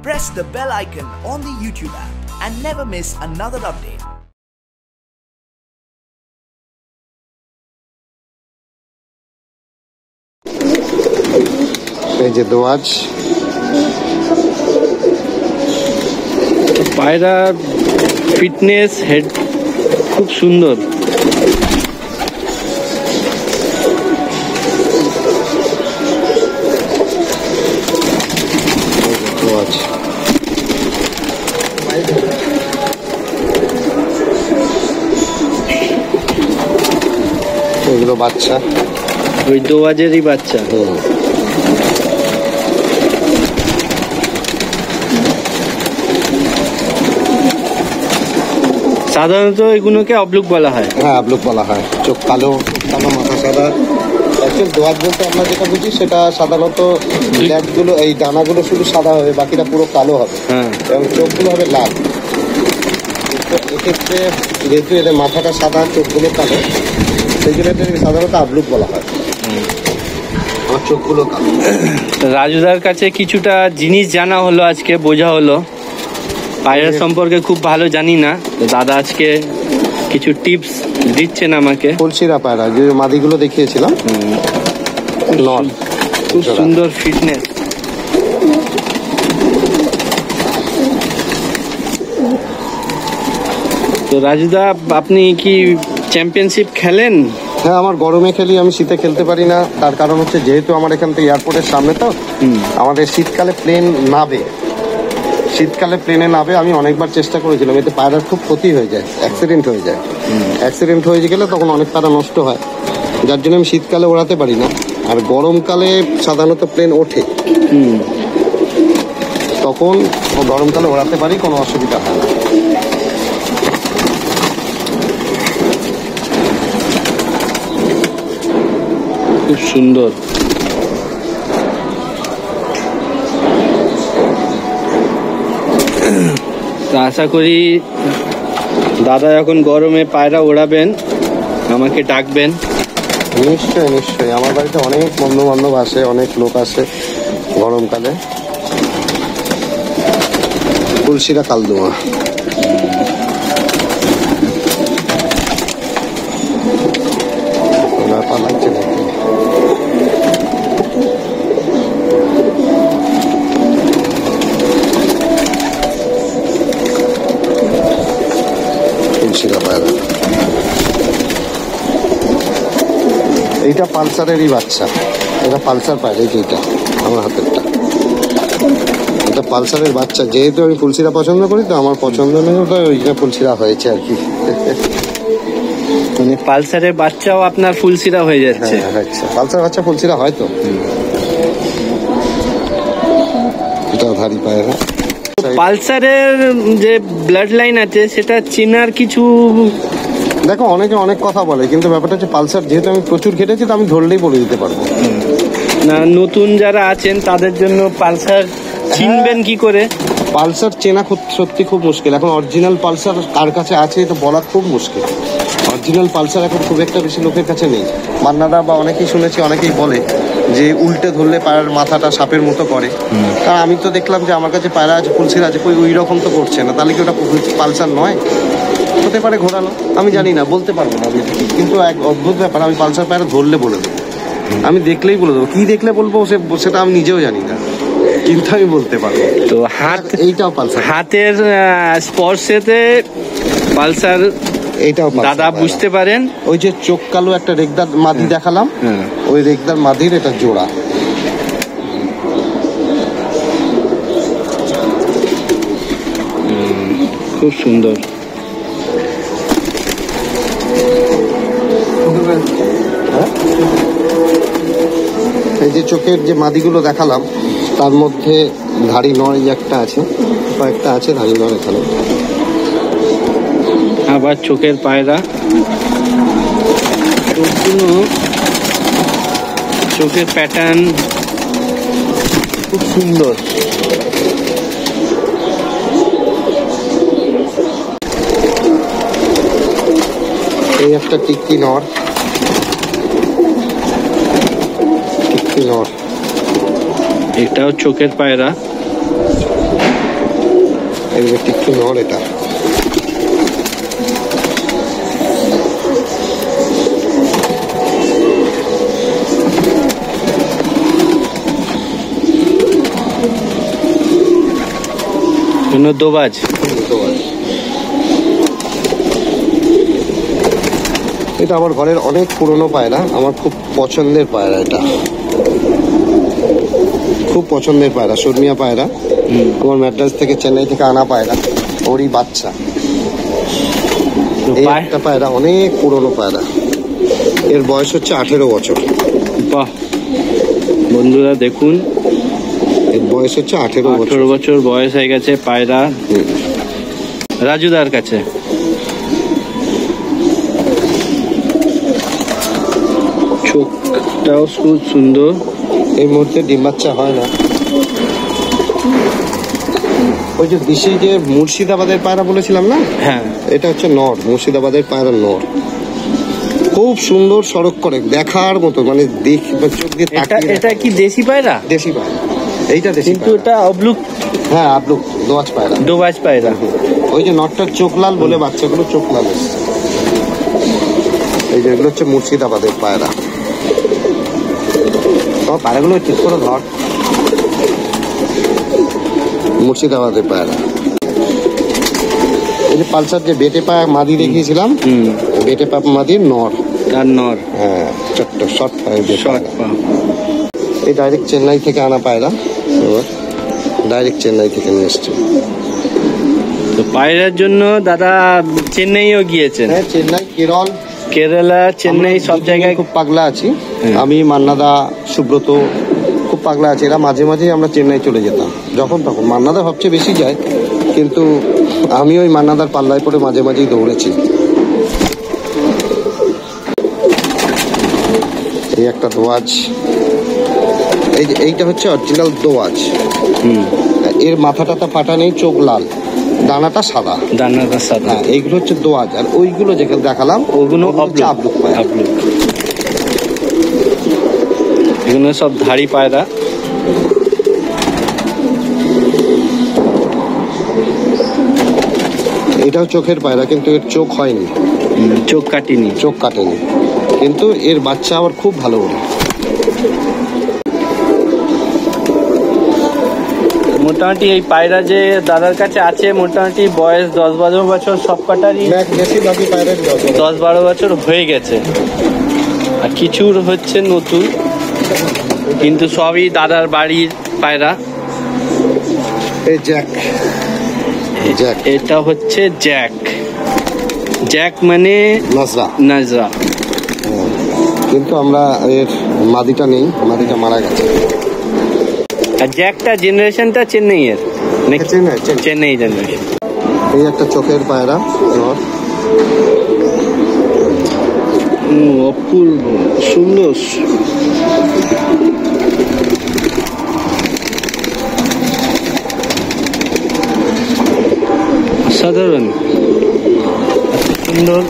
press the bell icon on the YouTube app and never miss another update. এই যে দোয়াজ পায়রা fitness head খুব সুন্দর। দোয়াজ এগুলো বাচ্চা, ওই দোয়াজেরই বাচ্চা। সাধারণত এগুলোকে অবলুক বলা হয়। হ্যাঁ, আবলুক বলা হয়। চোখ কালো, কালো মাথা সাদা। অ্যাকচুয়ালি দোয়াজ বলতে আমরা যেটা বুঝি সেটা সাধারণত ল্যাবগুলো, এই ডানাগুলো শুধু সাদা হবে, বাকিটা পুরো কালো হবে। হ্যাঁ, এবং চোখগুলো হবে লাল। এক্ষেত্রে যেহেতু এদের মাথাটা সাদা, চোখগুলো কালো, সেই জন্য এদের সাধারণত আবলুক বলা হয়। আমার চোখগুলো কালো। রাজুদার কাছে কিছুটা জিনিস জানা হলো, আজকে বোঝা হলো। পায়রা সম্পর্কে খুব ভালো জানি না, তো দাদা আজকে কিছু টিপস দিচ্ছেন আমাকে। ফুলশিরা পায়রা যে মাদিগুলো দেখিয়েছিলাম, খুব সুন্দর ফিটনেস। তো রাজুদা, আপনি কি চ্যাম্পিয়নশিপ খেলেন? হ্যাঁ, আমার গরমে খেলি, আমি শীতে খেলতে পারি না। তার কারণ হচ্ছে যেহেতু আমার এখান থেকে এয়ারপোর্টের সামনে, তো আমাদের শীতকালে প্লেন নাবে, শীতকালে প্লেনে নাবে। আমি অনেকবার চেষ্টা করেছিলাম, এতে পায়রার খুব ক্ষতি হয়ে যায়, অ্যাক্সিডেন্ট হয়ে যায়। অ্যাক্সিডেন্ট হয়ে গেলে তখন অনেক পায়রা নষ্ট হয়, যার জন্য আমি শীতকালে ওড়াতে পারি না। আর গরমকালে সাধারণত প্লেন ওঠে, তখন গরমকালে ওড়াতে পারি, কোনো অসুবিধা হয় না। খুব সুন্দর। তো আশা করি দাদা যখন গরমে পায়রা ওড়াবেন আমাকে ডাকবেন। নিশ্চয়ই নিশ্চয়ই, আমার বাড়িতে অনেক বন্ধু বান্ধব আসে, অনেক লোক আসে গরমকালে। ফুলশিরা কালদুমা, পালাচ্ছে নাকি? ফুলশিরা পায়রা, এইটা পালসারেরই বাচ্চা। এটা পালসার পায়রা, এইটা আমার হাতেরটা, এটা পালসারের বাচ্চা। যেহেতু আমি ফুলশিরা পছন্দ করি, তো আমার পছন্দ নেই, ওটা ওইটা ফুলশিরা হয়েছে আর কি। মানে পালসারের বাচ্চাও আপনার ফুলশিরা হয়ে যাচ্ছে? আচ্ছা, পালসার বাচ্চা ফুলশিরা হয় তো। এটা ধারি পায়রা। পালসারের যে ব্লাড লাইন আছে সেটা চেনার কিছু, দেখো অনেকে অনেক কথা বলে, কিন্তু ব্যাপারটা হচ্ছে পালসার যেহেতু আমি প্রচুর খেটেছি, তো আমি ধরলেই বলে দিতে পারবো। না, নতুন যারা আছেন তাদের জন্য পালসার চিনবেন কি করে? পালসার চেনা সত্যি খুব মুশকিল। এখন অরিজিনাল পালসার কার কাছে আছে এটা বলা খুব মুশকিল। অরিজিনাল পালসার এখন খুব একটা বেশি লোকের কাছে নেই। মান্নাদা বা অনেকেই শুনেছি, অনেকেই বলে যে উল্টে ধরলে পায়রার মাথাটা সাপের মতো করে। কারণ আমি তো দেখলাম যে আমার কাছে পায়রা আছে, ফুলশিরা আছে, ওই রকম তো করছে না। তাহলে কি ওটা পালসার নয়? হতে পারে ঘোরানো, আমি জানি না, বলতে পারবো না আমি। কিন্তু এক অদ্ভুত ব্যাপার, আমি পালসার পায়রা ধরলে বলে দেবো, আমি দেখলেই বলে দেবো। কি দেখলে বলবো সেটা আমি নিজেও জানি না, কিন্তু আমি বলতে পারবো। তো হাত, এইটাও পালসার, হাতের স্পর্শেতে পালসার এইটাও দাদা বুঝতে পারেন। ওই যে চোখ কালো একটা রেগদার মাদি দেখালাম, ওই রেগদার মাদির এটা জোড়া। খুব সুন্দর। এই যে চোখের যে মাদিগুলো দেখালাম, তার মধ্যে ধাড়ি নর একটা আছে, কয়েকটা আছে ধাড়ি নর এখানে। আবার চোখের পায়রা, চোখগুলো, চোখের প্যাটার্ন খুব সুন্দর। এই একটা টিক্কি নর, টিক্কি নর, এটাও চোখের পায়রা। এগুলো টিক্কি নর এটা। দোবাজ। এটা আমার ঘরের অনেক পুরনো পায়রা, আমার খুব পছন্দের পায়রা, এটা খুব পছন্দের পায়রা, শর্মিয়া পায়রা। তোমার ম্যাড্রাস থেকে, চেন্নাই থেকে আনা পায়রা, ওরই বাচ্চা। এই একটা পায়রা অনেক পুরনো পায়রা, এর বয়স হচ্ছে 18 বছর। বাহ বন্ধুরা দেখুন, এর বয়স হচ্ছে 18 বছর বয়স হয়ে গেছে পায়রা রাজুদার কাছে। চোখটাও খুব সুন্দর। এই মুহূর্তে ডিম বাচ্চা হয় না। ওই যে দেশি যে মুর্শিদাবাদের পায়রা বলেছিলাম না, হ্যাঁ এটা হচ্ছে নর, মুর্শিদাবাদের পায়রা নর। খুব সুন্দর, সড়ক করে দেখার মতো, মানে চোখ দিয়ে তাকিয়ে। এটা কি দেশি পায়রা? দেশি পায়রা এইটা, দেশি কিন্তু এটা অবলুক। হ্যাঁ আবলুক, দোয়াজ পায়রা, দোবাজ পায়রা। ওই যে নটটার চোখ লাল বলে বাচ্চাগুলো চোখ লাল এসছে। এই যে এগুলো হচ্ছে মুর্শিদাবাদের পায়রা। তোমার পায়রাগুলো ঠিক করে ধর, মুর্শিদাবাদের পায়রা। এই যে পালসার যে বেটে পা মাদি দেখিয়েছিলাম, বেটে পা মাদির নর। আর নর, হ্যাঁ ছোট্ট শর্ট শর্ট পা। এই ডাইরেক্ট চেন্নাই থেকে আনা পায়রা, এবার ডাইরেক্ট চেন্নাই থেকে নিয়ে এসছে। তো পায়রার জন্য দাদা চেন্নাইও গিয়েছেন? হ্যাঁ চেন্নাই, কেরল, কেরালা, চেন্নাই সব জায়গায় খুব পাগলা আছি। আমি, মান্নাদা, সুব্রত খুব পাগলা আছি। এরা মাঝে মাঝে আমরা চেন্নাই চলে যেতাম যখন তখন। মান্নাদা সবচেয়ে বেশি যায়, কিন্তু আমি ওই মান্নাদার পাল্লায় পড়ে মাঝে মাঝেই দৌড়েছি। এই একটা দোয়াজ, এইটা হচ্ছে অরিজিনাল দোয়াজ। এর মাথা টাথা ফাটা নেই, চোখ লাল, দানাটা সাদা। দানাটা সাদা। হ্যাঁ এইগুলো হচ্ছে দোয়াজ। আর ওইগুলো যেখানে দেখালাম ওগুলো আবলুক পায়রা। এগুলো সব ধাড়ি পায়রা। এটাও চোখের পায়রা, কিন্তু এর চোখ হয়নি, চোখ কাটেনি, কিন্তু এর বাচ্চা আবার খুব ভালো ওড়ে। মোটামুটি এই পায়রা যে দাদার কাছে আছে, মোটামুটি বয়স 10-12 বছর সব কাটারই। বেশিরভাগই পায়রার 10-12 বছর হয়ে গেছে, আর কিছুর হচ্ছে নতুন, কিন্তু সবই দাদার বাড়ির পায়রা। এই জ্যাক, এটা হচ্ছে জ্যাক। জ্যাক মানে নাজরা। কিন্তু আমরা এর মাদিটা নেই, মাদিটা মারা গেছে। আর জ্যাকটা জেনারেশনটা চেন্নাইয়ের, চেন্নাই জেনারেশন। এই একটা চোখের পায়রা, অপূর্ব সুন্দর। সাধারণ সুন্দর।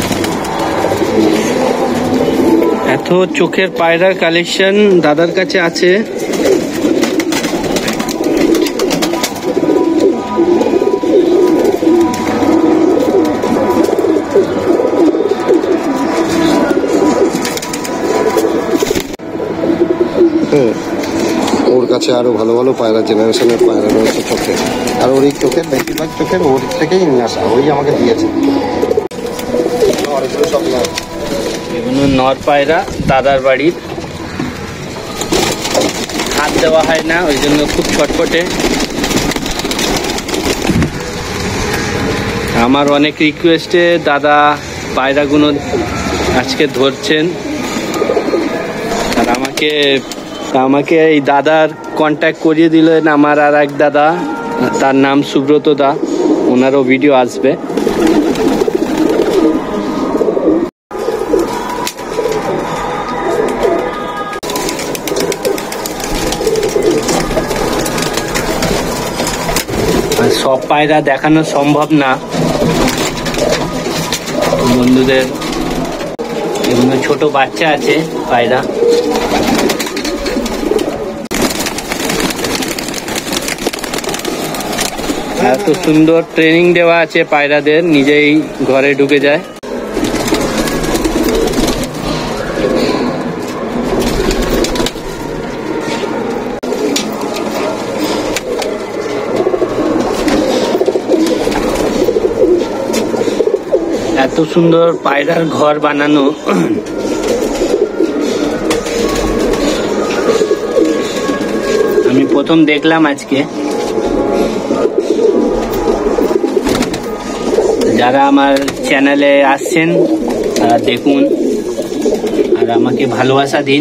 এত চোখের পায়রার কালেকশন দাদার কাছে আছে। ওর কাছে আরো ভালো ভালো পায়রা, জেনারেশনের পায়রা রয়েছে চোখের। আর ওর এই চোখের বেশিরভাগ চোখের ওর থেকেই নিয়ে আসা, ওই আমাকে দিয়েছে। এগুলো নর পায়রা, দাদার বাড়ির। হাত দেওয়া হয় না, ওই জন্য খুব ছটফটে। আমার অনেক রিকোয়েস্টে দাদা পায়রাগুলো আজকে ধরছেন। আর আমাকে এই দাদার কন্ট্যাক্ট করিয়ে দিলেন আমার আর এক দাদা, তার নাম সুব্রত দা, ওনারও ভিডিও আসবে। সব পায়রা দেখানো সম্ভব না বন্ধুদের। এগুলো ছোট বাচ্চা আছে পায়রা। এত সুন্দর ট্রেনিং দেওয়া আছে পায়রাদের, নিজেই ঘরে ঢুকে যায়। এত সুন্দর পায়রার ঘর বানানো, আমি প্রথম দেখলাম আজকে। যারা আমার চ্যানেলে আসছেন তারা দেখুন আর আমাকে ভালোবাসা দিন।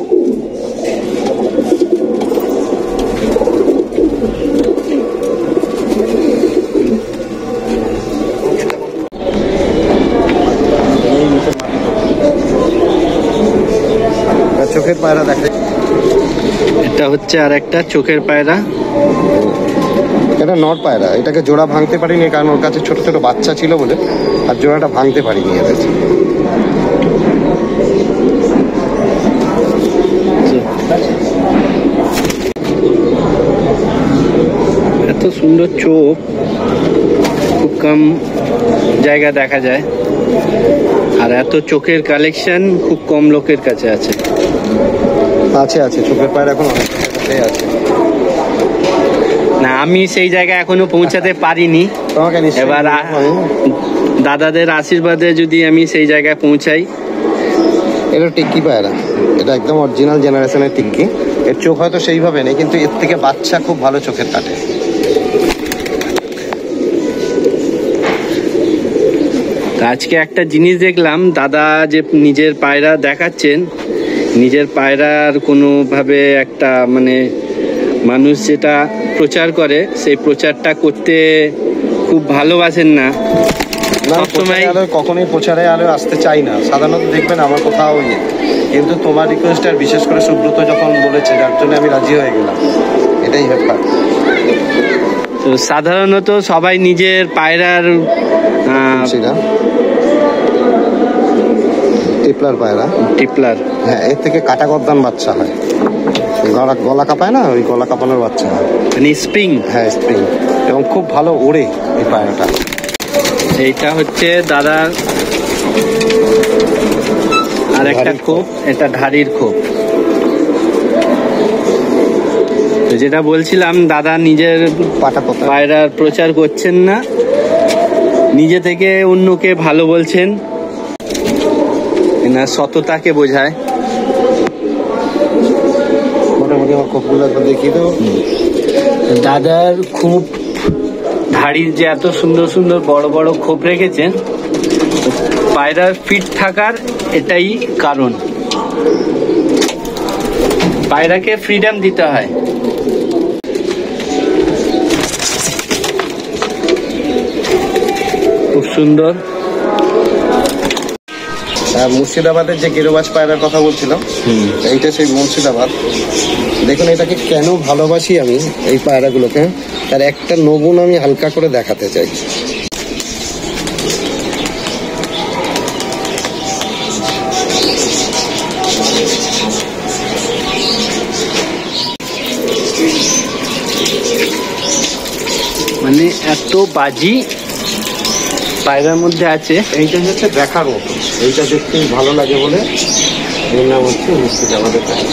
চোখের পায়রা দেখে, এটা হচ্ছে আর একটা চোখের পায়রা। এটা নর পায়রা, এটাকে জোড়া ভাঙতে পারিনি কারণ ওর কাছে ছোট ছোট বাচ্চা ছিল বলে, আর জোড়াটা ভাঙতে পারিনি এদের। এত সুন্দর চোখ খুব কম জায়গা দেখা যায়, আর এত চোখের কালেকশন খুব কম লোকের কাছে আছে। আছে আছে, চোখের পায়রা এখন অনেক কাছেই আছে। না, আমি সেই জায়গায় এখনো পৌঁছাতে পারিনি। তোমাকে এবার দাদাদের আশীর্বাদে যদি আমি সেই জায়গায় পৌঁছাই। এটা টিক্কি পায়রা, এটা একদম অরিজিনাল জেনারেশনের টিক্কি। এর চোখ হয়তো সেইভাবে নেই, কিন্তু এর থেকে বাচ্চা খুব ভালো চোখের কাটে। আজকে একটা জিনিস দেখলাম, দাদা যে নিজের পায়রা দেখাচ্ছেন, নিজের পায়রার কোনোভাবে একটা মানে মানুষ যেটা প্রচার করে সেই প্রচারটা করতে খুব ভালোবাসেন না। সবসময় কখনোই প্রচারে আলো আসতে চাই না, সাধারণত দেখবেন আমার কোথাও ইয়ে, কিন্তু তোমার রিকোয়েস্ট আর বিশেষ করে সুব্রত যখন বলেছে, যার জন্য আমি রাজি হয়ে গেলাম। এটাই ব্যাপার। তো সাধারণত সবাই নিজের পায়রার টিপলার পায়রা, টিপলার, হ্যাঁ, এর থেকে কাটা গর্দান বাচ্চা হয়। গলা কাপায় না, ওই গলা কাপানোর বাচ্চা হয়, মানে স্প্রিং। হ্যাঁ, স্প্রিং, এবং খুব ভালো ওড়ে এই পায়রাটা। এইটা হচ্ছে দাদার আর একটা খোপ, এটা ঢাড়ির খোপ। তো যেটা বলছিলাম, দাদা নিজের পায়রার প্রচার করছেন না, নিজে থেকে অন্যকে ভালো বলছেন, না সততাকে বোঝায়। মোটামুটি আমার খোপগুলো দেখি তো, দাদার খুব ধাড়ির যে এত সুন্দর সুন্দর বড় বড় খোপ রেখেছেন, পায়রার ফিট থাকার এটাই কারণ। পায়রাকে ফ্রিডম দিতে হয়। খুব সুন্দর। মুর্শিদাবাদের যে গেরুবাজ পায়রার কথা বলছিলাম, এইটা সেই মুর্শিদাবাদ। দেখুন এটাকে কেন ভালোবাসি আমি এই পায়রাগুলোকে, তার একটা নমুনা আমি হালকা করে দেখাতে চাই। মানে এত বাজি পায়রার মধ্যে আছে। এইটা হচ্ছে দেখার মতো, এইটা দেখতে ভালো লাগে বলে এর নাম হচ্ছে মুর্শিদাবাদের পায়রা।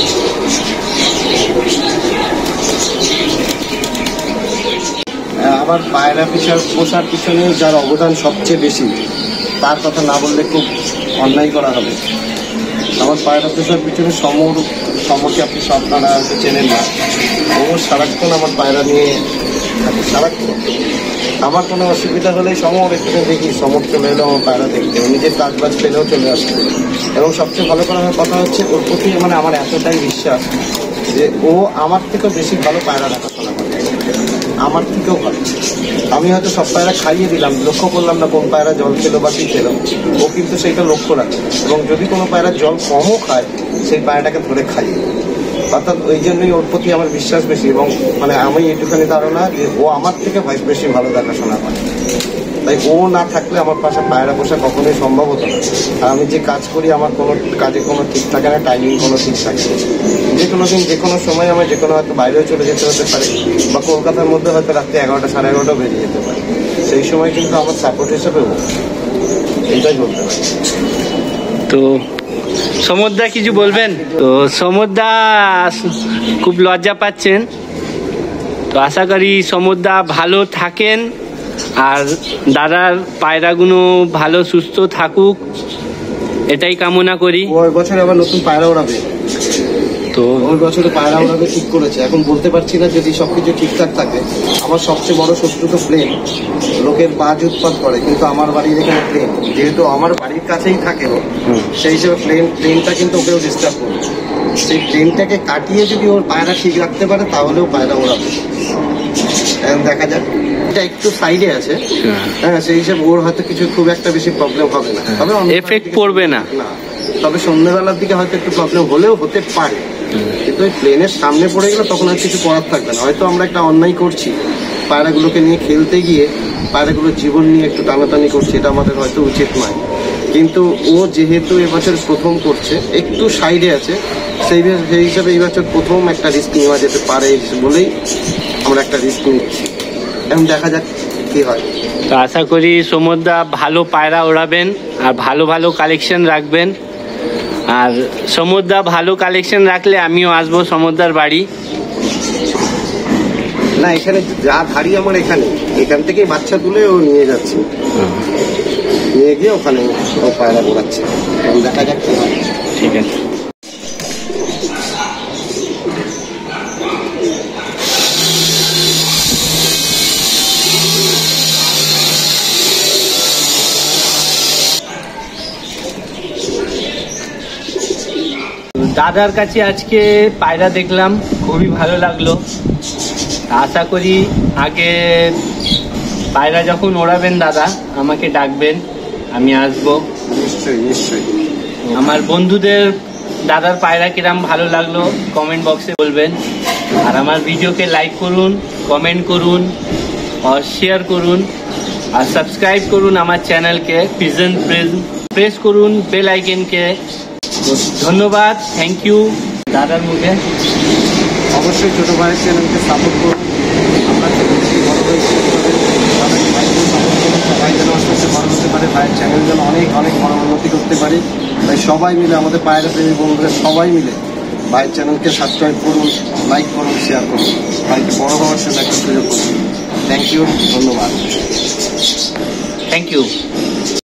আবার পায়রা পোষার পিছনে যার অবদান সবচেয়ে বেশি, তার কথা না বললে খুব অন্যায় করা হবে। আমার পায়রা পোষার পিছনে সমরকে আপনি আপনারা হয়তো চেনেন না। ও সারাক্ষণ আমার পায়রা নিয়ে থাকে, সারাক্ষণ। আমার কোনো অসুবিধা হলেই সমর একটু দেখি, সমর চলে এলো আমার পায়রা দেখতে, নিজের কাজ বাজ পেলেও চলে আসে। এবং সবচেয়ে ভালো করার কথা হচ্ছে, ওর প্রতি মানে আমার এতটাই বিশ্বাস যে ও আমার থেকেও বেশি ভালো পায়রা দেখাশোনা করে, আমার থেকেও ভালো। আমি হয়তো সব পায়রা খাইয়ে দিলাম, লক্ষ্য করলাম না কোন পায়রা জল খেলো বা কী খেলো, ও কিন্তু সেইটা লক্ষ্য রাখে। এবং যদি কোনো পায়রা জল কমও খায়, সেই পায়রাটাকে ধরে খাইয়ে। অর্থাৎ ওই জন্যই ওর প্রতি আমার বিশ্বাস বেশি, এবং মানে আমি এইটুখানি ধারণা যে ও আমার থেকে বেশি ভালো দেখাশোনা করে। তাই ও না থাকলে আমার পাশে পায়রা পোষা কখনোই সম্ভব হতো না। আর আমি যে কাজ করি আমার কোনো কাজে কোনো ঠিক থাকে না, টাইমিং কোনো ঠিক থাকে না। যে কোনো দিন যে কোনো সময় আমার যে কোনো হয়তো বাইরেও চলে যেতে হতে পারে, বা কলকাতার মধ্যে হয়তো রাত্রি 11টা সাড়ে 11টাও বেরিয়ে যেতে পারে। সেই সময় কিন্তু আমার সাপোর্ট হিসেবে ও, এইটাই বলতে পারি। তো সমুদ্রা কিছু বলবেন? তো সমুদ্রা খুব লজ্জা পাচ্ছেন, তো আশা করি সমুদ্রা ভালো থাকেন আর দাদার পায়রাগুলো ভালো সুস্থ থাকুক, এটাই কামনা করি। ওই বছর আবার নতুন পায়রা ওড়াবে, তো ওই বছরে পায়রা ওড়াবে ঠিক করেছে। এখন বলতে পারছি না, যদি সবকিছু ঠিকঠাক থাকে। আমার সবচেয়ে বড় শত্রু তো প্লেন, লোকের বাজ উৎপাত করে, কিন্তু আমার বাড়ির এখানে প্লেন, যেহেতু আমার বাড়ির কাছেই থাকে ও, সেই হিসেবে প্লেনটা কিন্তু ওকেও ডিস্টার্ব করবে। সেই প্লেনটাকে কাটিয়ে যদি ওর পায়রা ঠিক রাখতে পারে তাহলেও পায়রা ওড়াবে। এখন দেখা যাক, এটা একটু সাইডে আছে, হ্যাঁ, সেই হিসেবে ওর হয়তো কিছু খুব একটা বেশি প্রবলেম হবে না, তবে এফেক্ট পড়বে না। তবে সন্ধ্যেবেলার দিকে হয়তো একটু প্রবলেম হলেও হতে পারে, কিন্তু ওই প্লেনের সামনে পড়ে গেলে তখন আর কিছু করার থাকবে না। হয়তো আমরা একটা অন্যায় করছি, পায়রাগুলোকে নিয়ে খেলতে গিয়ে পায়রাগুলোর জীবন নিয়ে একটু টানাটানি করছি, এটা আমাদের হয়তো উচিত নয়। কিন্তু ও যেহেতু এবছর প্রথম করছে, একটু সাইডে আছে, সেই হিসাবে এই বছর প্রথম একটা রিস্ক নেওয়া যেতে পারে বলেই আমরা একটা রিস্ক নিচ্ছি। এখন দেখা যাক কি হয়। তো আশা করি সমুদ্রা ভালো পায়রা ওড়াবেন আর ভালো ভালো কালেকশন রাখবেন। আর সমুদ্রা ভালো কালেকশন রাখলে আমিও আসবো সমুদ্রার বাড়ি। না, এখানে যা ধাড়ি আমার এখান থেকেই বাচ্চা তুলে ও নিয়ে যাচ্ছে, নিয়ে গিয়ে ওখানে ও পায়রা ওড়াচ্ছে। দেখা যাক কি হয়। ঠিক আছে। দাদার কাছে আজকে পায়রা দেখলাম, খুবই ভালো লাগলো। আশা করি আগে পায়রা যখন ওড়াবেন দাদা আমাকে ডাকবেন, আমি আসবো। নিশ্চয়ই নিশ্চয়ই। আমার বন্ধুদের দাদার পায়রা কিরাম ভালো লাগলো কমেন্ট বক্সে বলবেন। আর আমার ভিডিওকে লাইক করুন, কমেন্ট করুন আর শেয়ার করুন আর সাবস্ক্রাইব করুন আমার চ্যানেলকে, পিজন প্রেস করুন বেল আইকনকে। ধন্যবাদ, থ্যাংক ইউ দাদার মুখে। অবশ্যই ছোটো ভাইয়ের চ্যানেলকে সাপোর্ট করুন। আমরা বড় হয়েছি, ভাইকে সাপোর্ট করুন, সবাই যেন আস্তে আস্তে বড় হতে পারে, ভাইয়ের চ্যানেল যেন অনেক অনেক বড় উন্নতি করতে পারি। তাই সবাই মিলে, আমাদের পায়রা প্রেমী বন্ধুরা সবাই মিলে ভাইয়ের চ্যানেলকে সাবস্ক্রাইব করুন, লাইক করুন, শেয়ার করুন, ভাইকে বড় হওয়ার জন্য একটা সুযোগ করুন। থ্যাংক ইউ, ধন্যবাদ। Thank you.